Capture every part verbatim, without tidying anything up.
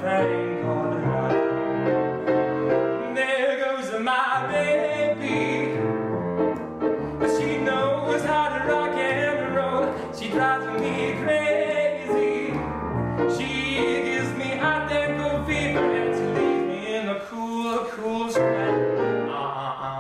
thing called life. There goes my baby. She knows how to rock and roll. She drives me crazy. She gives me hot and cold fever, and she leaves me in a cool, cool sweat. Uh-uh-uh.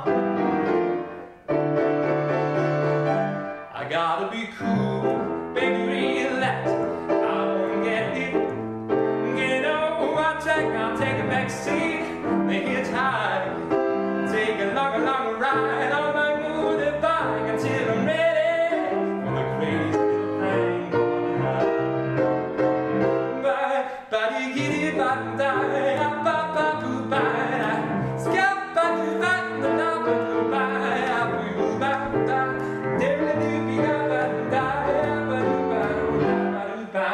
I gotta be cool, baby, relax. I won't get hit. You know, I'll take, I'll take a back seat. The hitchhike, take a long, long ride on my motorbike until I'm ready for the crazy little thing called life. Bye, bye, giddy, bye, die, ba, ba, boo, bye, skip, ba, boo, ba, da, da, ba, boo, bye, boo, ba, da, diddly, doo, be, da, ba, da, ba, doo, ba, da, ba, doo, ba.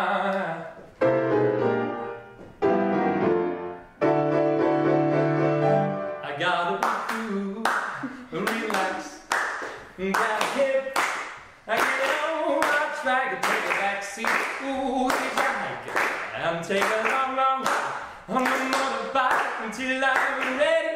I gotta be cool, relax, gotta get, I get on my track and take a back seat. Ooh, if I like it, I'm taking a long, long ride on the motorbike until I'm ready